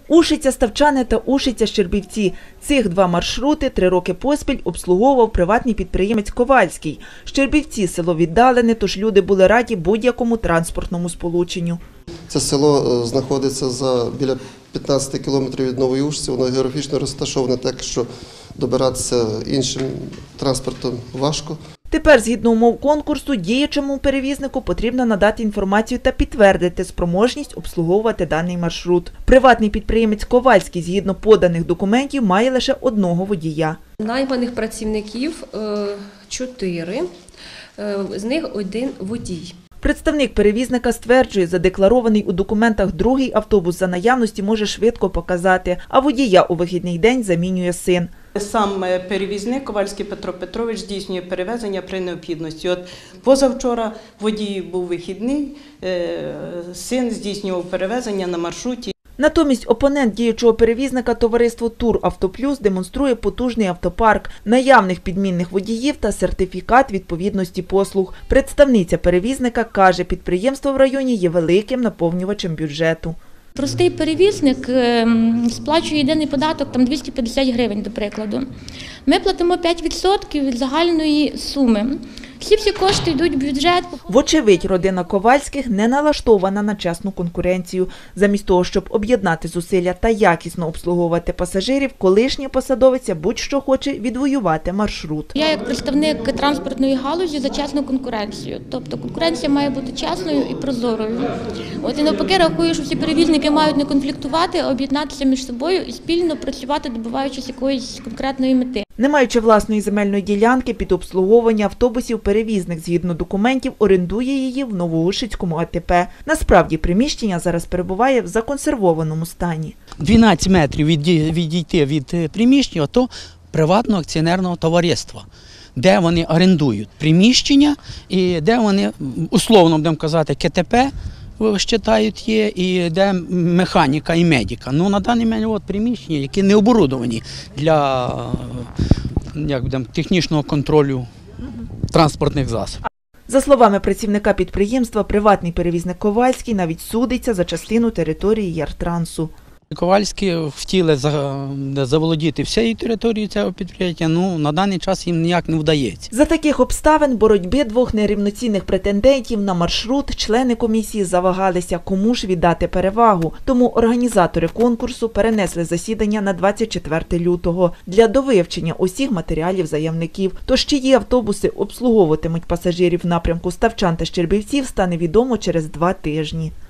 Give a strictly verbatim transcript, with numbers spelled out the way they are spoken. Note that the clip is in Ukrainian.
Ушиця – Ставчани та Ушиця – Щербівці. Цих два маршрути три роки поспіль обслуговував приватний підприємець Ковальський. Щербівці – село віддалене, тож люди були раді будь-якому транспортному сполученню. Це село знаходиться за біля п'ятнадцяти кілометрів від Нової Ушиці, воно географічно розташоване так, що добиратися іншим транспортом важко. Тепер, згідно умов конкурсу, діючому перевізнику потрібно надати інформацію та підтвердити спроможність обслуговувати даний маршрут. Приватний підприємець Ковальський, згідно поданих документів, має лише одного водія. Найманих працівників – чотири, з них один водій. Представник перевізника стверджує, задекларований у документах другий автобус за наявності може швидко показати, а водія у вихідний день замінює син. Сам перевізник Ковальський Петро Петрович здійснює перевезення при необхідності. От позавчора водій був вихідний, син здійснював перевезення на маршруті. Натомість опонент діючого перевізника товариство «Тур Автоплюс» демонструє потужний автопарк, наявних підмінних водіїв та сертифікат відповідності послуг. Представниця перевізника каже, підприємство в районі є великим наповнювачем бюджету. Простий перевізник сплачує єдиний податок там двісті п'ятдесят гривень, до прикладу. Ми платимо п'ять відсотків від загальної суми. Всі всі кошти йдуть в бюджет. Вочевидь, родина Ковальських не налаштована на чесну конкуренцію. Замість того, щоб об'єднати зусилля та якісно обслуговувати пасажирів, колишня посадовиця будь-що хоче відвоювати маршрут. Я як представник транспортної галузі за чесну конкуренцію. Тобто конкуренція має бути чесною і прозорою. От і навпаки рахую, що всі перевізники мають не конфліктувати, а об'єднатися між собою і спільно працювати, добиваючись якоїсь конкретної мети. Не маючи власної земельної ділянки під обслуговування автобусів, перевізник, згідно документів, орендує її в Новоушицькому А Те Пе. Насправді, приміщення зараз перебуває в законсервованому стані. дванадцять метрів відійти від приміщення, то приватного акціонерного товариства, де вони орендують приміщення і де вони, условно будемо казати, Ке Те Пе, вважають є, і де механіка і медика. Ну, на даний момент от приміщення, які не оборудовані для як будемо, технічного контролю транспортних засобів. За словами працівника підприємства, приватний перевізник Ковальський навіть судиться за частину території Яртрансу. Ковальські хотіли заволодіти всією територією цього підприємства, ну на даний час їм ніяк не вдається. За таких обставин боротьби двох нерівноцінних претендентів на маршрут члени комісії завагалися, кому ж віддати перевагу. Тому організатори конкурсу перенесли засідання на двадцять четверте лютого для довивчення усіх матеріалів заявників. Тож чиї автобуси обслуговуватимуть пасажирів в напрямку Ставчан та Щербівців, стане відомо через два тижні.